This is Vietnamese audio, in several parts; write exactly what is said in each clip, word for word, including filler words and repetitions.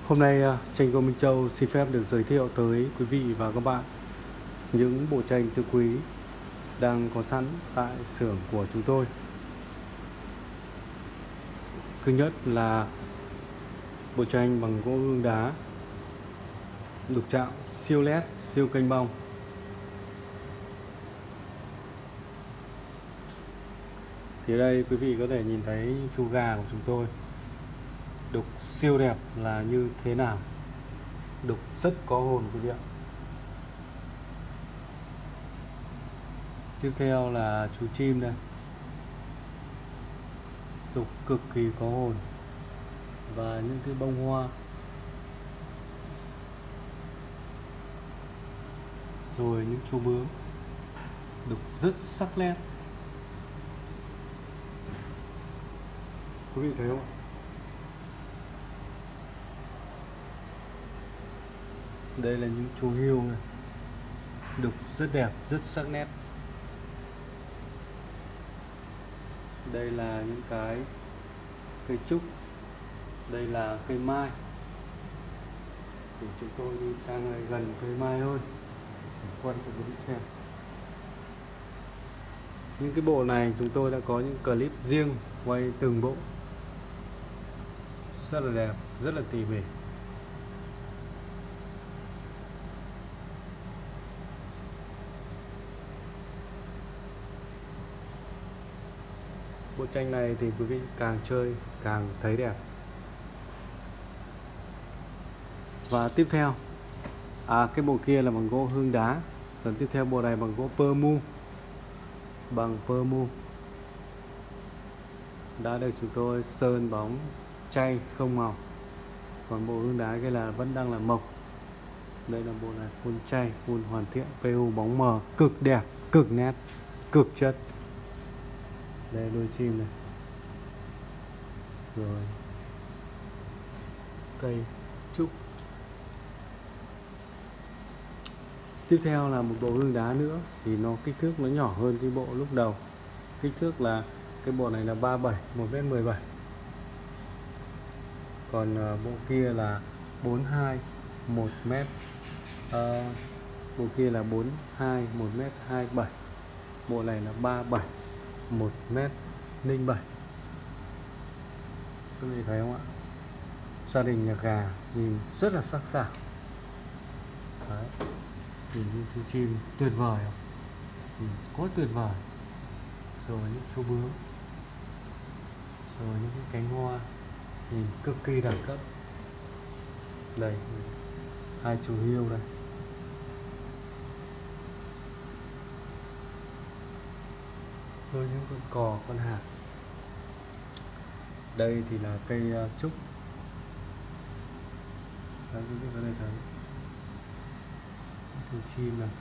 Hôm nay à, tranh Cô Minh Châu xin phép được giới thiệu tới quý vị và các bạn những bộ tranh tứ quý đang có sẵn tại xưởng của chúng tôi. Thứ nhất là bộ tranh bằng gỗ hương đá đục chạm siêu nét, siêu kênh bong. Thì ở đây quý vị có thể nhìn thấy chú gà của chúng tôi đục siêu đẹp là như thế nào. Đục rất có hồn quý vị ạ. Tiếp theo là chú chim đây, đục cực kỳ có hồn, và những cái bông hoa, rồi những chú bướm đục rất sắc nét. Quý vị thấy không ạ? Đây là những chú hươu này, đục rất đẹp, rất sắc nét. Đây là những cái cây trúc, đây là cây mai. Thì chúng tôi đi sang này gần cây mai hơn để quay cho quý vị xem. Những cái bộ này chúng tôi đã có những clip riêng quay từng bộ rất là đẹp, rất là tỉ mỉ. Bộ tranh này thì quý vị càng chơi càng thấy đẹp. Và tiếp theo, à cái bộ kia là bằng gỗ hương đá. Lần tiếp theo bộ này bằng gỗ pơ mu, bằng pơ mu đã được chúng tôi sơn bóng chay không màu. Còn bộ hương đá kia là vẫn đang là mộc. Đây là bộ này phun chay, phun hoàn thiện, pê u bóng mờ cực đẹp, cực nét, cực chất. Đây đôi chim này, rồi cây trúc. Tiếp theo là một bộ hương đá nữa, thì nó kích thước nó nhỏ hơn cái bộ lúc đầu. Kích thước là cái bộ này là ba mươi bảy, một mét mười bảy. Còn uh, bộ kia là bốn mươi hai, một mét. Uh, bộ kia là bốn mươi hai, một mét hai mươi bảy. Bộ này là ba mươi bảy, một mét linh bảy. Quý vị thấy không ạ? Gia đình nhà gà nhìn rất là sắc sảo. Đấy. Nhìn những chú chim tuyệt vời không? Nhìn quá tuyệt vời. Rồi những chú bướm, rồi những cái cánh hoa nhìn cực kỳ đẳng cấp. Đây, hai chú hươu đây. Rồi những con cò, con hạc. Đây thì là cây uh, trúc. Đấy, quý vị có thể thấy chú chim này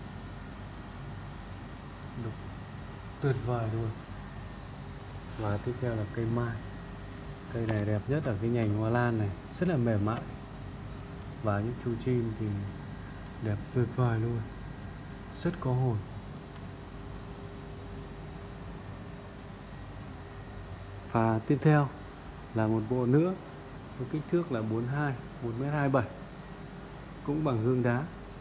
đục tuyệt vời luôn. Và tiếp theo là cây mai. Cây này đẹp nhất ở cái nhành hoa lan này, rất là mềm mại. Và những chú chim thì đẹp tuyệt vời luôn, rất có hồn. Và tiếp theo là một bộ nữa với kích thước là bốn mươi hai, một mét hai mươi bảy, cũng bằng hương đá.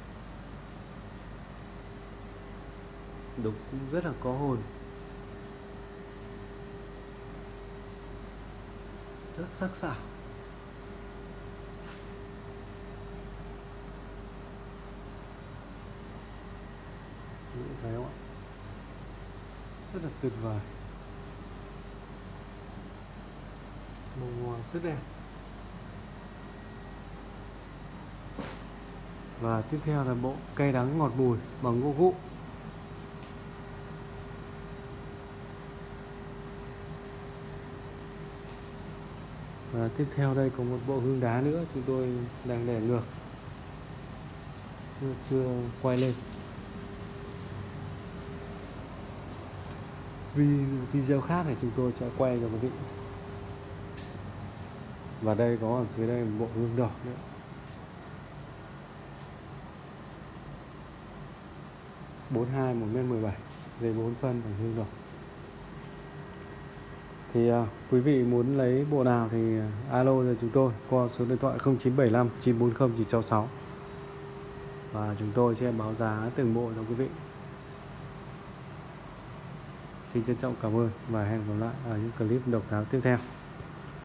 Đục cũng rất là có hồn, rất sắc sảo. Thấy không ạ? Rất là tuyệt vời. Bông hoa rất đẹp. Và tiếp theo là bộ cây đắng ngọt bùi bằng gỗ gụ. Và tiếp theo đây có một bộ hương đá nữa, chúng tôi đang để ngược, chưa, chưa quay lên. Vì video khác thì chúng tôi sẽ quay cho quý vị. Và đây có ở dưới đây một bộ hương đỏ nữa. bốn mươi hai, một mét mười bảy, dây bốn phân bằng hương đỏ. Thì uh, quý vị muốn lấy bộ nào thì alo cho chúng tôi qua số điện thoại không chín bảy năm chín bốn không chín sáu sáu và chúng tôi sẽ báo giá từng bộ cho quý vị. Xin trân trọng cảm ơn và hẹn gặp lại ở những clip độc đáo tiếp theo.